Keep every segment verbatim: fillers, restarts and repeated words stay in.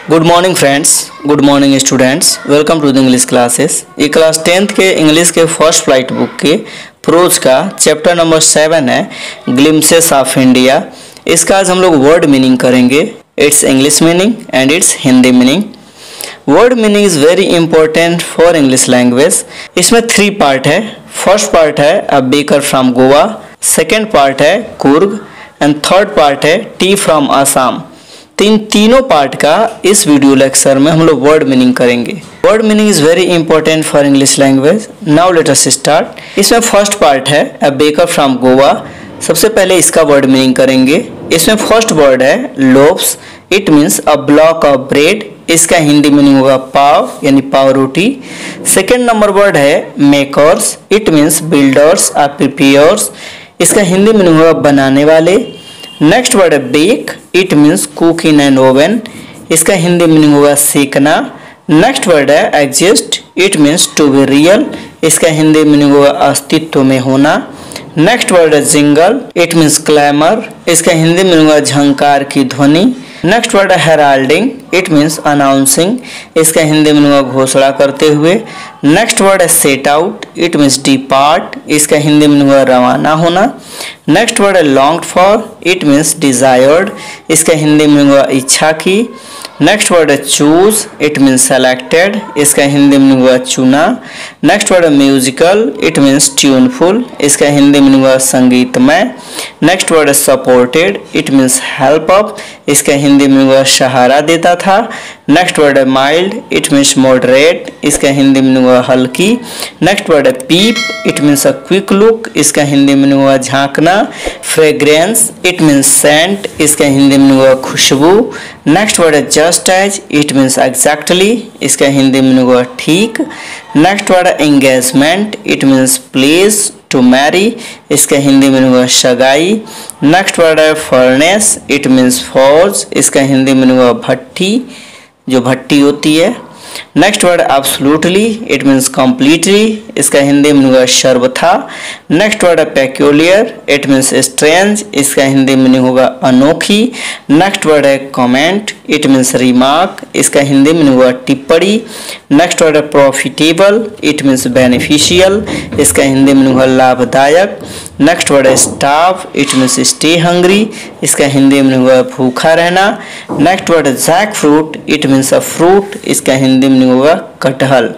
Good morning friends, good morning students, welcome to the English classes. ये class tenth के English के first flight book के prose का chapter number seven है, glimpses of India. इसका आज हम लोग वर्ड मीनिंग करेंगे, its English meaning and its Hindi meaning. Word meaning is very important for English language. इसमें थ्री पार्ट है। फर्स्ट पार्ट है a baker from Goa, second part है कूर्ग एंड थर्ड पार्ट है टी फ्रॉम असम। तीन तीनों पार्ट का इस वीडियो लेक्चर में हम लोग वर्ड मीनिंग करेंगे। Word meaning is very important for English language. Now let us start. इसमें फर्स्ट पार्ट है अ बेकर फ्रॉम गोवा। सबसे पहले इसका वर्ड मीनिंग करेंगे। इसमें फर्स्ट वर्ड है loaves, it means a block of bread. इसका हिंदी मीनिंग होगा पाव यानी पाव रोटी। सेकेंड नंबर वर्ड है मेकर्स, इट मीन्स बिल्डर्स और प्रिपेयर्स। इसका हिंदी मीनिंग होगा बनाने वाले। नेक्स्ट वर्ड है bake, it means cook in an oven. इसका हिंदी मीनिंग होगा सेकना। नेक्स्ट वर्ड है exist, it means to be real. इसका हिंदी मीनिंग होगा अस्तित्व में होना। नेक्स्ट वर्ड है जिंगल, इट मीन्स क्लैमर। इसका हिंदी मीनिंग होगा झंकार की ध्वनि। नेक्स्ट वर्ड है हेराल्डिंग, इट मीन्स अनाउंसिंग। इसका हिंदी मीनिंग होगा घोषणा करते हुए। नेक्स्ट वर्ड है set out, it means depart. इसका हिंदी मीनिंग होगा रवाना होना। नेक्स्ट वर्ड है longed for, it means desired. इसका हिंदी मीनिंग होगा इच्छा की। नेक्स्ट वर्ड है चूज, इट मीन्स सेलेक्टेड। इसका हिंदी मीनिंग होगा चुना। नेक्स्ट वर्ड है म्यूजिकल, इट मीन्स ट्यूनफुल। इसका हिंदी मीनिंग होगा संगीतमय। नेक्स्ट वर्ड है supported, it means help up. इसका हिंदी मीनिंग होगा सहारा देता था। नेक्स्ट वर्ड है माइल्ड, इट मीन्स मॉडरेट। इसका हिंदी मीनिंग होगा हल्की। नेक्स्ट वर्ड है peep, it means a quick look. इसका हिंदी मीनिंग होगा झांकना। Fragrance, it means scent. इसका हिंदी मीनिंग होगा खुशबू। नेक्स्ट वर्ड है just as, it means exactly. इसका हिंदी मीनिंग होगा ठीक। नेक्स्ट वर्ड है engagement, it means place to marry. इसका हिंदी मीनिंग होगा सगाई। नेक्स्ट वर्ड है फर्नेस, इट मीन्स फॉर्ज। इसका हिंदी मीनिंग होगा भट्टी, जो भट्टी होती है। Next word absolutely, it means completely. इसका हिंदी मीनिंग होगा सर्वथा। नेक्स्ट वर्ड है पेक्यूलियर, इट मीन्स स्ट्रेंज। इसका हिंदी मीनिंग होगा अनोखी। नेक्स्ट वर्ड है कमेंट, इट मीन्स रिमार्क। इसका हिंदी मीनिंग होगा टिप्पणी। नेक्स्ट वर्ड है प्रॉफिटेबल, इट मीन्स बेनिफिशियल। इसका हिंदी मीनिंग होगा लाभदायक। नेक्स्ट वर्ड है starve, it means stay hungry. इसका हिंदी मीनिंग होगा भूखा रहना। नेक्स्ट वर्ड है jackfruit, it means a fruit. इसका हिंदी मीनिंग होगा कटहल।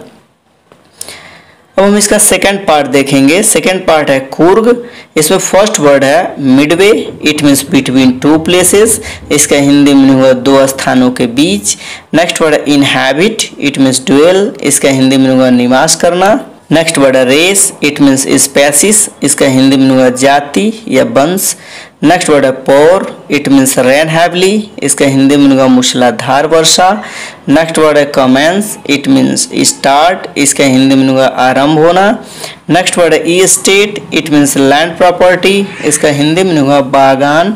अब हम इसका सेकंड पार्ट देखेंगे। सेकंड पार्ट है कूर्ग। इसमें फर्स्ट वर्ड है midway, it means between two places. इसका हिंदी मीनिंग होगा दो स्थानों के बीच। नेक्स्ट वर्ड है इनहैबिट, इट मीन्स ड्वेल। इसका हिंदी मीनिंग होगा निवास करना। नेक्स्ट वर्ड है रेस, इट मीन्स स्पेसिस। इसका हिंदी मीनिंग होगा जाति या वंश। नेक्स्ट वर्ड है pour, it means rain heavily. इसका हिंदी मीनिंग होगा मूसलाधार वर्षा। नेक्स्ट वर्ड है कमेंस, इट मीन्स स्टार्ट। इसका हिंदी मीनिंग होगा आरंभ होना। नेक्स्ट वर्ड है estate, it means land property. इसका हिंदी मीनिंग होगा बागान,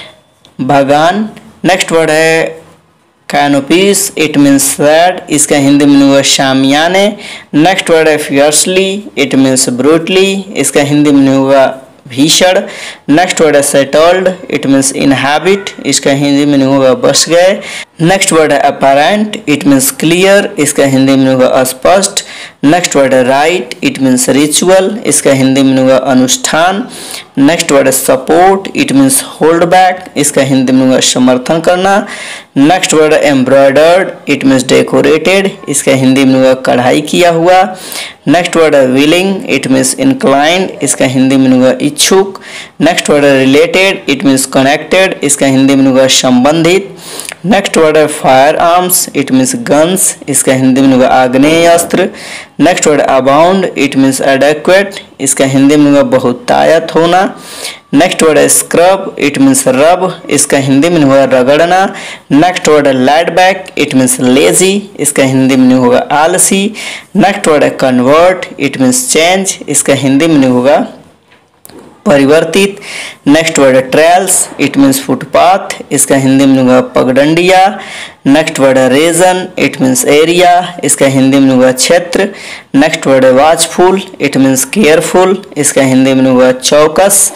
बागान। नेक्स्ट वर्ड है कैनोपीस, इट मीन्स शेड। इसका हिंदी मीनिंग होगा शामियाने। नेक्स्ट वर्ड है फियर्सली, इट मीन्स ब्रूटली। इसका हिंदी मीनिंग होगा भीषण। नेक्स्ट वर्ड है सेटल्ड, इट मीन्स इनहैबिट। इसका हिंदी मीनिंग होगा बस गए। नेक्स्ट वर्ड है अपैरेंट, इट मीन्स क्लियर। इसका हिंदी मीनिंग होगा स्पष्ट। नेक्स्ट वर्ड है राइट, इट मीन्स रिचुअल। इसका हिंदी मीनिंग होगा अनुष्ठान। नेक्स्ट वर्ड है support, it means hold back. इसका हिंदी मीनिंग होगा समर्थन करना। नेक्स्ट वर्ड है एम्ब्रॉयडर्ड, इट मीन्स डेकोरेटेड। इसका हिंदी मीनिंग होगा कढ़ाई किया हुआ। नेक्स्ट वर्ड है विलिंग, इट मीन्स इंक्लाइंड। इसका हिंदी मीनिंग होगा इच्छुक। नेक्स्ट वर्ड है रिलेटेड, इट मीन्स कनेक्टेड। इसका हिंदी मीनिंग होगा संबंधित। नेक्स्ट वर्ड है firearms, it means guns. इसका हिंदी मीनिंग होगा आग्नेय अस्त्र। Next word abound, it means adequate. इसका हिंदी मीनिंग होगा बहुतायत होना। नेक्स्ट वर्ड है स्क्रब, इट मीन्स रब। इसका हिंदी मीनिंग होगा रगड़ना। नेक्स्ट वर्ड है laid back, it means lazy. इसका हिंदी मीनिंग होगा आलसी। नेक्स्ट वर्ड है कन्वर्ट, इट मीन्स चेंज। इसका हिंदी मीनिंग होगा परिवर्तित। नेक्स्ट वर्ड है ट्रेल्स, इट मीन्स फुटपाथ। इसका हिंदी मीनिंग होगा पगडंडिया। नेक्स्ट वर्ड है रीजन, इट मीन्स एरिया। इसका हिंदी मीनिंग होगा क्षेत्र। नेक्स्ट वर्ड है वॉचफुल, इट मीन्स केयरफुल। इसका हिंदी मीनिंग होगा चौकस।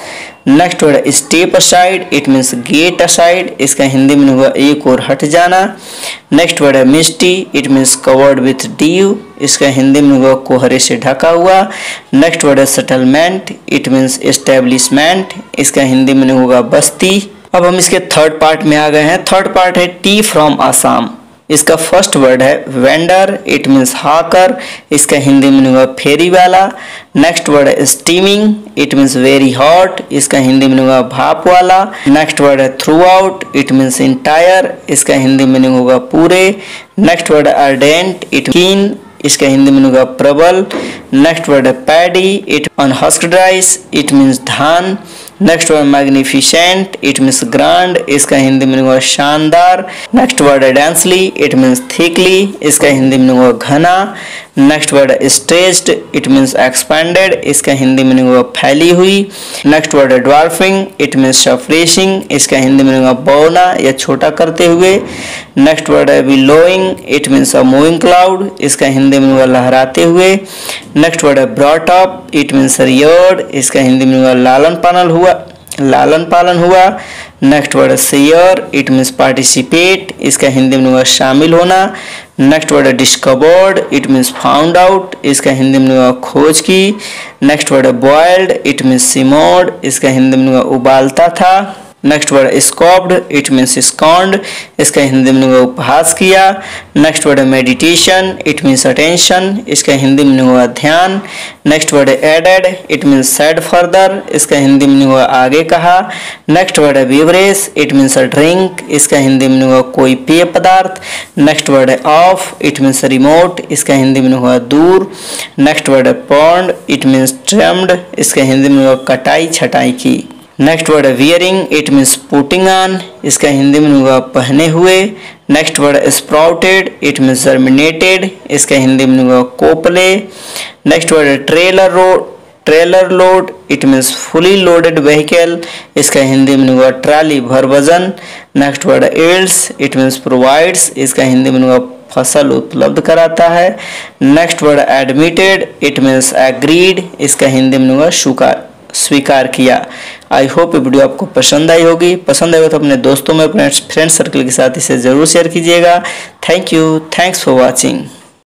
नेक्स्ट वर्ड है step aside, it means get aside, इसका हिंदी में होगा एक और हट जाना। नेक्स्ट वर्ड है misty, it means covered with dew, इसका हिंदी में होगा कोहरे से ढका हुआ। नेक्स्ट वर्ड है सेटलमेंट, इट मीन्स एस्टेब्लिशमेंट, इसका हिंदी में होगा बस्ती। अब हम इसके थर्ड पार्ट में आ गए हैं। थर्ड पार्ट है टी फ्रॉम आसाम। इसका फर्स्ट वर्ड है वेंडर, इट मीन्स हाकर, इसका हिंदी में होगा फेरी वाला। नेक्स्ट वर्ड है steaming, it means very hot, इसका हिंदी में होगा भाप वाला। नेक्स्ट वर्ड है throughout, it means entire, इसका हिंदी में होगा पूरे। नेक्स्ट वर्ड है अर्डेंट, इट कीन, इसका हिंदी में होगा प्रबल। नेक्स्ट वर्ड है paddy, it unhusked rice, it means धान। Next word magnificent, it means grand, इसका हिंदी में होगा शानदार। नेक्स्ट वर्ड है डेंसली, इट मीन्स थिकली, इसका हिंदी में होगा घना। नेक्स्ट वर्ड है स्ट्रेच्ड, इट मीन्स एक्सपेंडेड, इसका हिंदी में होगा फैली हुई। नेक्स्ट वर्ड है ड्वार्फिंग, इट मीन्स सफरेशिंग, इसका हिंदी में होगा बौना या छोटा करते हुए। नेक्स्ट वर्ड है billowing, it means a moving cloud, इसका हिंदी में होगा लहराते हुए। नेक्स्ट वर्ड है brought up, it means reared, इसका हिंदी में होगा लालन पालन हुआ लालन पालन हुआ। नेक्स्ट वर्ड है शेयर, इट मीन्स पार्टिसिपेट, इसका हिंदी में होगा शामिल होना। नेक्स्ट वर्ड है discovered, it means found out, इसका हिंदी में होगा खोज की। नेक्स्ट वर्ड है बॉइल्ड, इट मीन्स सिमोर्ड, इसका हिंदी में होगा उबालता था। नेक्स्ट वर्ड है स्कॉप्ड, इट मीन्स स्कॉन्ड, इसका हिंदी में होगा उपहास किया। नेक्स्ट वर्ड है मेडिटेशन, इट मीन्स अटेंशन, इसका हिंदी में होगा ध्यान। नेक्स्ट वर्ड है added, it means said further, इसका हिंदी में होगा आगे कहा। नेक्स्ट वर्ड है beverage, it means a drink, इसका हिंदी में होगा कोई पेय पदार्थ। नेक्स्ट वर्ड है ऑफ, इट मीन्स रिमोट, इसका हिंदी में होगा दूर। नेक्स्ट वर्ड है पॉन्ड, इट मीन्स ट्रिम्ड, इसका हिंदी में होगा कटाई छटाई की। नेक्स्ट वर्ड है wearing, it means putting on, इसका हिंदी में होगा पहने हुए। नेक्स्ट वर्ड है स्प्राउटेड, इट मीन्स जर्मिनेटेड, इसका हिंदी में होगा कोपले। नेक्स्ट वर्ड है trailer road trailer load, it means fully loaded vehicle, इसका हिंदी में होगा ट्राली भर वजन। नेक्स्ट वर्ड है एल्ड्स, इट मीन्स प्रोवाइड्स, इसका हिंदी में होगा फसल उपलब्ध कराता है। नेक्स्ट वर्ड है एडमिटेड, इट मीन्स एग्रीड, इसका हिंदी में होगा स्वीकार स्वीकार किया। आई होप ये वीडियो आपको पसंद आई होगी। पसंद आएगा तो अपने दोस्तों में, अपने फ्रेंड सर्कल के साथ इसे जरूर शेयर कीजिएगा। Thank you, thanks for watching.